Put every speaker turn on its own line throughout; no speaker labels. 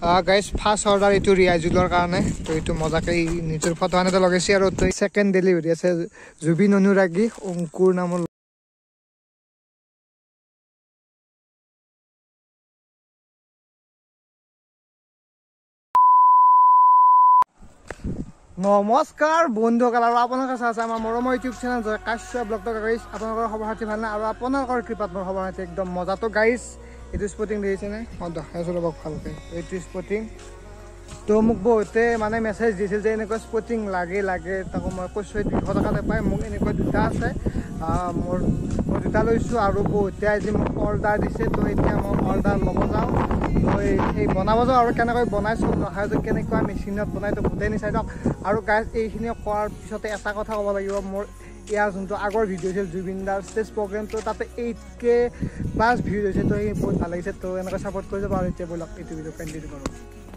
guys first order এইটো ৰিয়াজুলৰ কাৰণে তো এইটো মজাকে নিজৰ ফটো আনিতে লগাইছে আৰু তো ছেকেণ্ড ডেলিভাৰী আছে জুবিন অনুৰাগী অংকুৰ নামৰ নমস্কাৰ বন্ধুসকল আৰু আপোনালোকে চাই আছে আমাৰ মৰমৰ ইউটিউব চেনেল কাশ্যপ ব্লগটো গাইজ আপোনালোকৰ খবৰ খাতি ভাল নাই আৰু আপোনালোকৰ কৃপাত মোৰ খবৰ খাতি একদম মজাটো গাইজ এইটো স্পটিং দেখিছেনে মই দেখাইছোঁ ৰ'ব ভালকৈ এইটো স্পটিং তো মোক বহুতে মানে মেছেজ দিছিল যে এনেকুৱা স্পটিং লাগে তাকো মই কৈছোঁ 200 টকাতে পায় মোক এনেকুৱা দুটা আছে মই দুটা লৈছোঁ আৰু বহুতে আজি মোক অৰ্ডাৰ দিছে তো এতিয়া মই অৰ্ডাৰ ল'ব যাওঁ এই বনাব যাওঁ আৰু কেনেকৈ বনাইছোঁ নহয় যে কেনেকুৱা মেচিনত বনাই তো গোটেইখিনি চাই দিয়ক আৰু গাইজ এইখিনি কৰাৰ পিছতে এটা কথা ক'ব লাগিব মোৰ ইয়াৰ যোনটো আগৰ ভিডিঅ' আছিল জুবিন দাৰ ষ্টেজ প্ৰগ্ৰেমটো তাতে 8K প্লাছ ভিউজ হৈছে তো সেই বহুত ভাল লাগিছে তো এনেকৈ ছাপৰ্ট কৰি যাব আৰু এতিয়া ব'লক এইটো ভিডিঅ' কণ্টিনিউ কৰোঁ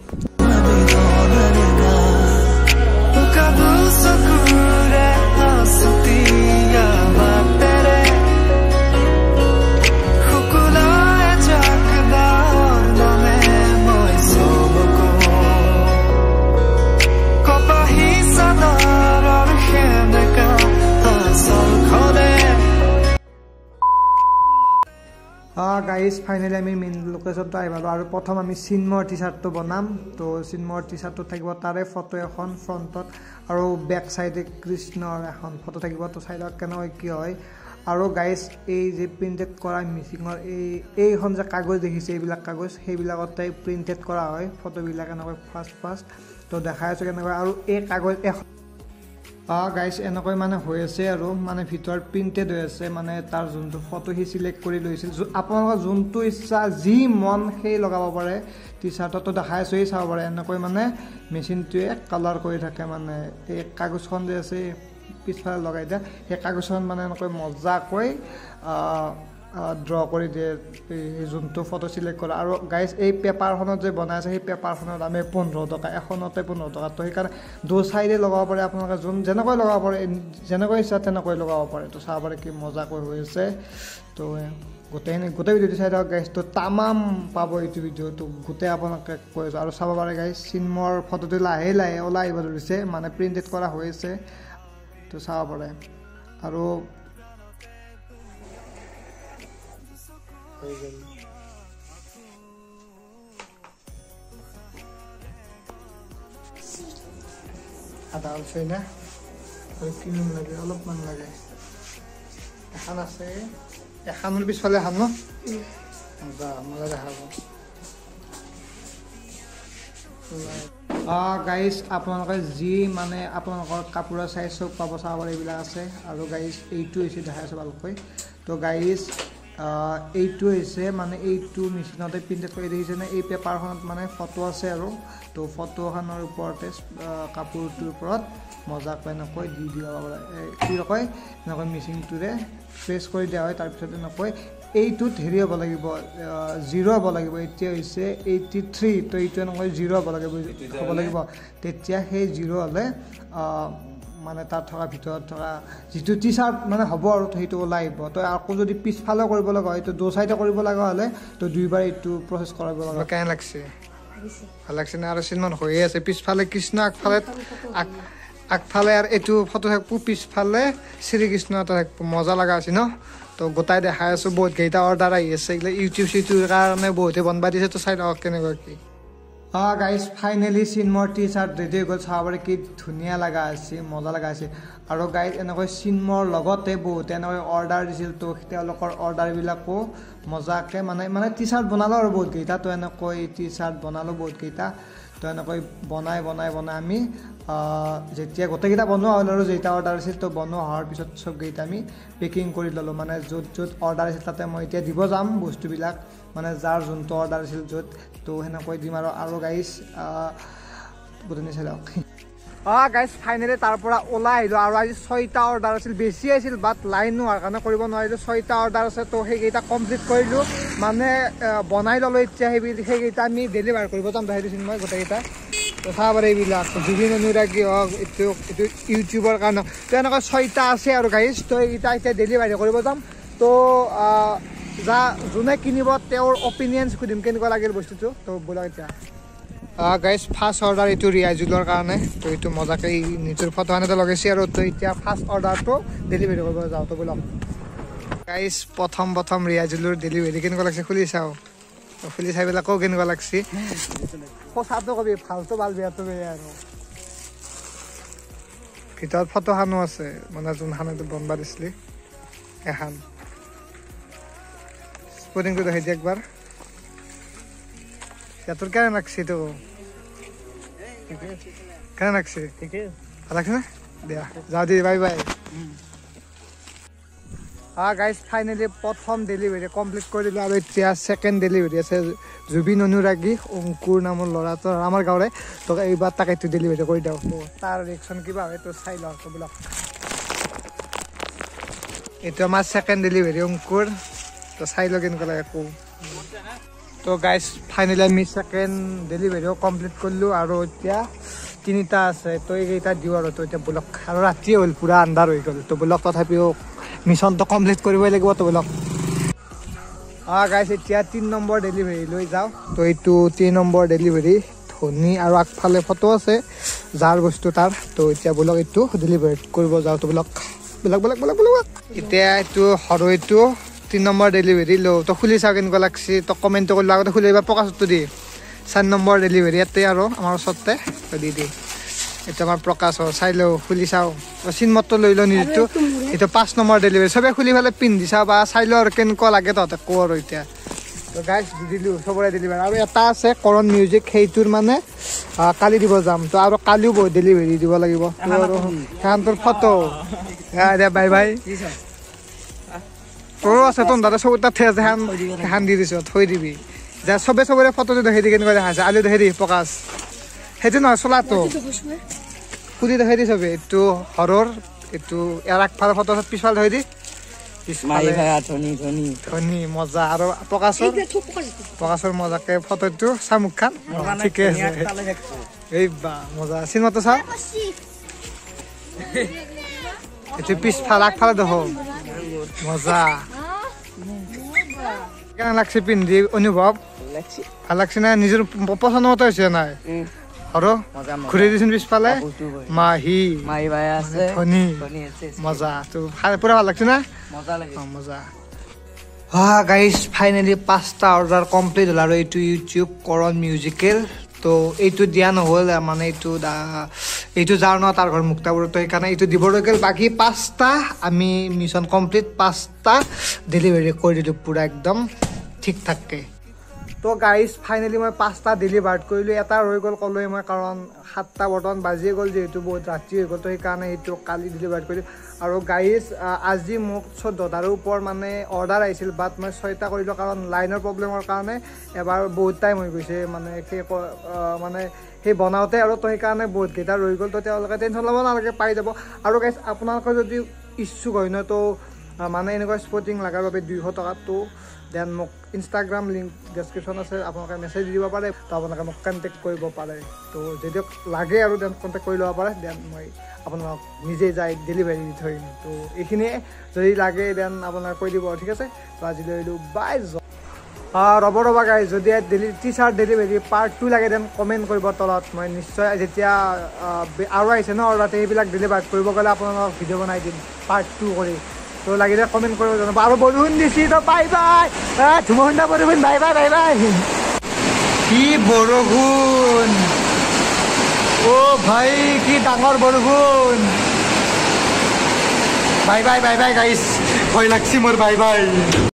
গাইজ ফাইনেলি আমি মেইন লোকেশ্যনটো আহি পালোঁ আৰু প্ৰথম আমি চিন্মৰ টি চাৰ্টটো বনাম তো চিন্মৰ টি চাৰ্টটোত থাকিব তাৰে ফটো এখন ফ্ৰণ্টত আৰু বেক চাইডে কৃষ্ণৰ এখন ফটো থাকিব তো চাইডত কেনেকৈ কি হয় আৰু গাইজ এই যে প্ৰিণ্টেড কৰা মিচিঙৰ এইখন যে কাগজ দেখিছে এইবিলাক কাগজ সেইবিলাকতে প্ৰিণ্টেড কৰা হয় ফটোবিলাক এনেকৈ ফাৰ্ষ্ট তো দেখাই আছোঁ কেনেকৈ আৰু এই কাগজ গাইজ এনেকৈ মানে হৈ আছে আৰু মানে ভিতৰত প্ৰিণ্টেড হৈ আছে মানে তাৰ যোনটো ফটো সি চিলেক্ট কৰি লৈছিল আপোনালোকৰ যোনটো ইচ্ছা যি মন সেই লগাব পাৰে টি চাৰ্টতো দেখাই আছোঁ চাব পাৰে এনেকৈ মানে মেচিনটোৱে কালাৰ কৰি থাকে মানে এই কাগজখন যে আছে পিছফালে লগাই দিয়ে সেই কাগজখন মানে এনেকৈ মজাকৈ ড্ৰ কৰি দিয়ে যোনটো ফটো চিলেক্ট কৰা আৰু গাইজ এই পেপাৰখনত যে বনাই আছে সেই পেপাৰখনৰ দামে 15 টকা এখনতে 15 টকা তো সেইকাৰণে দু চাইডে লগাব পাৰে আপোনালোকে যেনেকৈ লগাব পাৰে যেনেকৈ ইচ্ছা তেনেকৈ লগাব পাৰে তো চাব পাৰে কি মজাকৈ হৈ আছে তো গোটেই ভিডিঅ'টো চাই দিয়ক গাইজ তো তামাম পাব এইটো ভিডিঅ'টো গোটেই আপোনালোকে কৈ আছোঁ আৰু চাব পাৰে গাইজ চিন্মৰ ফটোটো লাহে ওলাই আহিব ধৰিছে মানে প্ৰিণ্টেড কৰা হৈ আছে তো চাব পাৰে আৰু আদা আছে না কিমান লাগে অলপমান লাগে এখন আছে এখনৰ পিছফালে এখন ন মজা দেখাব গাইজ আপোনালোকে যি মানে আপোনালোকৰ কাপোৰৰ চাইজ চব পাব চাব পাৰে এইবিলাক আছে আৰু গাইজ এইটো হৈছে দেখাই আছোঁ ভালকৈ তো গাইজ এইটো হৈছে মানে এইটো মেচিনতে প্ৰিণ্টেড কৰি দেখিছেনে এই পেপাৰখনত মানে ফটো আছে আৰু তো ফটোখনৰ ওপৰতে কাপোৰটোৰ ওপৰত মজাকৈ এনেকৈ দি দিব পাৰে কি কয় এনেকৈ মেচিনটোৰে প্ৰেছ কৰি দিয়া হয় তাৰপিছত এনেকৈ এইটোত হেৰি হ'ব লাগিব 0 হ'ব লাগিব এতিয়া হৈছে 83 তো এইটো এনেকৈ 0 হ'ব লাগিব তেতিয়া সেই 0 হ'লে মানে তাত থকা ভিতৰত থকা যিটো টি চাৰ্ট মানে হ'ব আৰু সেইটো ওলাই আহিব তো আকৌ যদি পিছফালে কৰিব লগা হয় তো দু চাইডে কৰিব লগা হ'লে তো দুইবাৰ এইটো প্ৰচেছ কৰিব লগা কেনে লাগছে ভাল লাগছে না আৰু চিনেমান হৈয়ে আছে পিছফালে কৃষ্ণ আগফালে আৰু এইটো ফটো থাকিব পিছফালে শ্ৰীকৃষ্ণ থাকিব মজা লগা আছে ন তো গোটাই দেখাই আছোঁ বহুত কেইটা অৰ্ডাৰ আহি আছে এইবিলাক ইউটিউবৰ কাৰণে বহুতে বনবা দিছে তো চাই লওক কেনেকুৱা কি গাইজ ফাইনেলি চিন্মৰ টি চাৰ্ট ৰেডি হৈ গ'ল চাব পাৰে কি ধুনীয়া লগা আছে মজা লগা আছে আৰু গাইজ এনেকৈ চিন্মৰ লগতে বহুতে এনেকৈ অৰ্ডাৰ দিছিল তো তেওঁলোকৰ অৰ্ডাৰবিলাকো মজাকৈ মানে টি চাৰ্ট বনালোঁ আৰু বহুতকেইটা তো এনেকৈ টি চাৰ্ট বনালোঁ বহুতকেইটা তো এনেকৈ বনাই আমি যেতিয়া গোটেইকেইটা বনোৱা হ'ল আৰু যেইটা অৰ্ডাৰ আছিল তো বনোৱা হোৱাৰ পিছত চবকেইটা আমি পেকিং কৰি ল'লোঁ মানে য'ত অৰ্ডাৰ আছিল তাতে মই এতিয়া দিব যাম বস্তুবিলাক মানে যাৰ যোনটো অৰ্ডাৰ আছিল য'ত তো সেনেকৈ দিম আৰু গাইজ গোটেই চাই লওক গাইজ ফাইনেলি তাৰ পৰা ওলাই আহিলোঁ আৰু আজি 6টা অৰ্ডাৰ আছিল বেছি আছিল বাট লাইন নোহোৱাৰ কাৰণে কৰিব নোৱাৰিলোঁ 6টা অৰ্ডাৰ আছে তো সেইকেইটা কমপ্লিট কৰিলোঁ মানে বনাই ল'লোঁ এতিয়া সেইকেইটা আমি ডেলিভাৰ কৰিব যাম দেখাইছোঁ মই গোটেইকেইটা তো চাব পাৰে এইবিলাক জুবিন অনুৰাগী হওক এইটো ইউটিউবৰ কাৰণে তো এনেকৈ 6টা আছে আৰু গাইজ তো এইকেইটা এতিয়া ডেলিভাৰী কৰিব যাম তো যোনে কিনিব তেওঁৰ অপিনিয়ন সুধিম কেনেকুৱা লাগিল বস্তুটো তো ব'লক এতিয়া গাইজ ফাৰ্ষ্ট অৰ্ডাৰ এইটো ৰিয়াজুলৰ কাৰণে তো এইটো মজাকৈ নিজৰ ফটো আনিতে লগাইছে আৰু তো এতিয়া ফাৰ্ষ্ট অৰ্ডাৰটো ডেলিভাৰী কৰিব যাওঁ তো বলক গাইজ প্ৰথম ৰিয়াজুলৰ ডেলিভাৰী কেনেকুৱা লাগিছে খুলি চাওঁ খুলি চাই পেলাই কেনেকুৱা লাগছে সঁচাটো কবি ভালটো ভাল বেয়াটো বেয়া আৰু ভিতৰত ফটোখনো আছে মানে যোনখন এইটো বনবা দিছিলি এখন স্পৰ্টিংটো দেখাই দিয়ে একবাৰ তোৰ কেনে লাগছে তো কেনে লাগছে ভাল লাগছে না দিয়া যাওঁ দি বাই বাই গাইজ ফাইনেলি প্ৰথম ডেলিভাৰী কমপ্লিট কৰি দিলোঁ আৰু এতিয়া ছেকেণ্ড ডেলিভাৰী আছে জুবিন অনুৰাগী অংকুৰ নামৰ ল'ৰাটোৰ আমাৰ গাঁৱৰে তো এইবাৰ তাক এইটো ডেলিভাৰী কৰি দিওঁ তো তাৰ ৰিয়েকশ্যন কিবা হয় তো চাই লওঁ তো বোলক এইটো আমাৰ ছেকেণ্ড ডেলিভাৰী অংকুৰ তো চাই লওঁ কেনেকুৱা লাগে কওঁ তো গাইজ ফাইনেলি আমি ছেকেণ্ড ডেলিভাৰীও কমপ্লিট কৰিলোঁ আৰু এতিয়া 3টা আছে তো এইকেইটা দিওঁ আৰু তো এতিয়া বোলক আৰু ৰাতিয়ে হ'ল পূৰা আন্ধাৰ হৈ গ'ল তো বোলক তথাপিও মিছনটো কমপ্লিট কৰিবই লাগিব তো বোলক গাইজ এতিয়া 3 নম্বৰ ডেলিভাৰী লৈ যাওঁ তো এইটো 3 নম্বৰ ডেলিভাৰী ধনী আৰু আগফালে ফটো আছে যাৰ বস্তু তাৰ তো এতিয়া বোলক এইটো ডেলিভাৰী কৰিব যাওঁ তো বোলক এতিয়া এইটো সৰু এইটো 3 নম্বৰ ডেলিভাৰী লওঁ তো খুলি চাওঁ কেনেকুৱা লাগছে তো কমেণ্টটো কৰিলোঁ আগতে খুলি এইবাৰ প্ৰকাশটো দি 4 নম্বৰ ডেলিভাৰী ইয়াতে আৰু আমাৰ ওচৰতে দি এইটো আমাৰ প্ৰকাশৰ চাই লওঁ খুলি চাওঁ চিনমতটো লৈ লওঁ নিজটো এইটো 5 নম্বৰ ডেলিভাৰী চবে খুলি পেলাই পিন্ধি চাওঁ বা চাই লওঁ আৰু কেনেকুৱা লাগে তহঁতে কওঁ আৰু এতিয়া তো গাইজ দি দিলোঁ চবৰে ডেলিভাৰী আৰু এটা আছে কৰণ মিউজিক সেইটোৰ মানে কালি দিব যাম তো আৰু কালিও বহুত ডেলিভাৰী দিব লাগিব তো আৰু সিহঁতৰ ফটো দে বাই বাই তোৰো আছে তোৰ দাদা চব তাত আছে সেখান দি দিছ থৈ দিবি যে চবৰে ফটোটো দেখি দি কেনেকুৱা দেখাইছে আলু দেখি দি প্ৰকাশ সেইটো নহয় চোলাটো খুলি দেখি দি চবে এইটো হৰৰ এইটো ইয়াৰ আগফালে ফটো পিছফালে ধৰি দি ধনী মজা আৰু প্ৰকাশৰ মজাকে ফটোটো চা মুখখন ঠিকে আছে এই বা মজা চিনেমাটো চা এইটো পিছফালে আগফালে দেখো মজা কেনে লাগছে পিন্ধি অনুভৱ ভাল লাগছে না নিজৰ পচন্দ মতে হৈছে নাই আৰু ঘূৰি দিছোন পিছফালে মাহী ধনী মজা তো পুৰা ভাল লাগছে না মজা গাইজ ফাইনেলি 5টা অৰ্ডাৰ কমপ্লিট হ'ল আৰু এইটো ইউটিউব কৰণ মিউজিকেল তো এইটো দিয়া নহ'ল মানে এইটো যাৰ ন তাৰ ঘৰ মুক্তাপুৰত সেইকাৰণে এইটো দিব গ'ল বাকী 5টা আমি মিছন কমপ্লিট 5টা ডেলিভাৰী কৰি দিলোঁ পূৰা একদম ঠিক ঠাককৈ তো গাইজ ফাইনেলি মই 5টা ডেলিভাৰ্ড কৰিলোঁ এটা ৰৈ গ'ল ক'লোৱে মই কাৰণ 7টা বৰ্তমান বাজিয়ে গ'ল যিহেতু বহুত ৰাতি হৈ গ'ল তো সেইকাৰণে সেইটো কালি ডেলিভাৰ্ড কৰিলোঁ আৰু গাইজ আজি মোক 14টাৰ ওপৰত মানে অৰ্ডাৰ আহিছিল বাট মই 6টা কৰিলোঁ কাৰণ লাইনৰ প্ৰব্লেমৰ কাৰণে এবাৰ বহুত টাইম হৈ গৈছে মানে সেই বনাওঁতে আৰু তো সেইকাৰণে বহুতকেইটা ৰৈ গ'ল তো তেওঁলোকে টেনশ্যন ল'ব নালাগে পাই যাব আৰু গাইজ আপোনালোকে যদি ইচ্ছুক হয় ন তো মানে এনেকুৱা স্পৰ্টিং লগাৰ বাবে 200 টকাটো দেন মোক ইনষ্টাগ্ৰাম লিংক ডেছক্ৰিপশ্যন আছে আপোনালোকে মেছেজ দিব পাৰে তো আপোনালোকে মোক কণ্টেক্ট কৰিব পাৰে তো যদি লাগে আৰু দেন কণ্টেক্ট কৰি ল'ব পাৰে দেন মই আপোনালোকক নিজে যাই ডেলিভাৰী দি থৈ দিম তো এইখিনিয়ে যদি লাগে দেন আপোনালোকে কৈ দিব ঠিক আছে তো আজিলৈ আহিলোঁ বাই ৰ'বা গাই যদি টি চাৰ্ট ডেলিভাৰী পাৰ্ট 2 লাগে দেন কমেণ্ট কৰিব তলত মই নিশ্চয় যেতিয়া আৰু আহিছে ন অৰ্ডাৰ সেইবিলাক ডেলিভাৰ কৰিব গ'লে আপোনালোকক ভিডিঅ' বনাই দিম পাৰ্ট 2 কৰি তো লাগিলে কমেণ্ট কৰিব জানো আৰু বৰষুণ দিছি তো বাই বাই ধুমুন্দা বৰষুণ বাই বাই কি বৰষুণ ভাই কি ডাঙৰ বৰষুণ বাই বাই গাইছ ভয় লাগছি মোৰ বাই বাই